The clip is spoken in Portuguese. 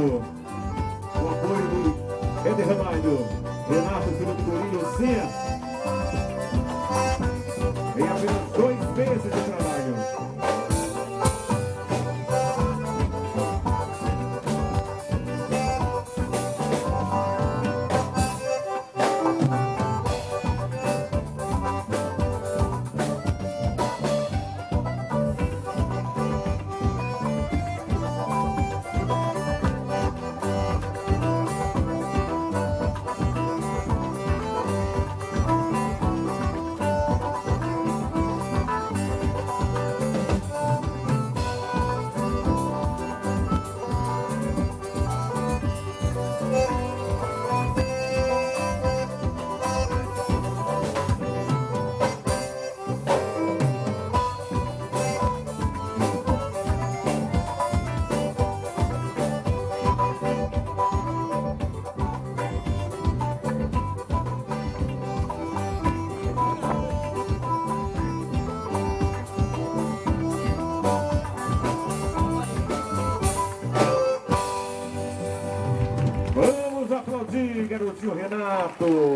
o apoio do Ederramalho, Renato, filho do Corinho, Cia. Em apenas 2 meses de trabalho. Vamos aplaudir, garotinho Renato.